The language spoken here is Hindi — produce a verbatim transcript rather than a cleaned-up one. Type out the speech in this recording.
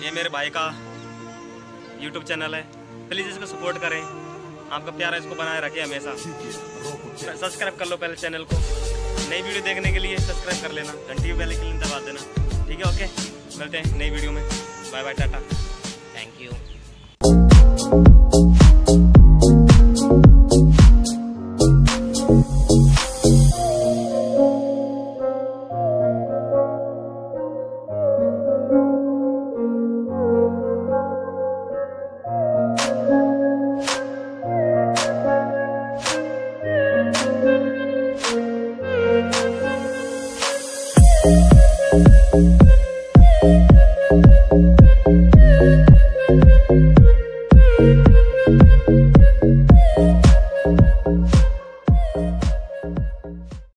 ये मेरे भाई का यूट्यूब चैनल है, प्लीज़ इसको सपोर्ट करें। आपका प्यार इसको बनाए रखे हमेशा। सब्सक्राइब कर लो पहले चैनल को। नई वीडियो देखने के लिए सब्सक्राइब कर लेना, घंटी बेल के लिए दबा देना। ठीक है, ओके, मिलते हैं नई वीडियो में। Bye bye, tata, thank you. Thank you.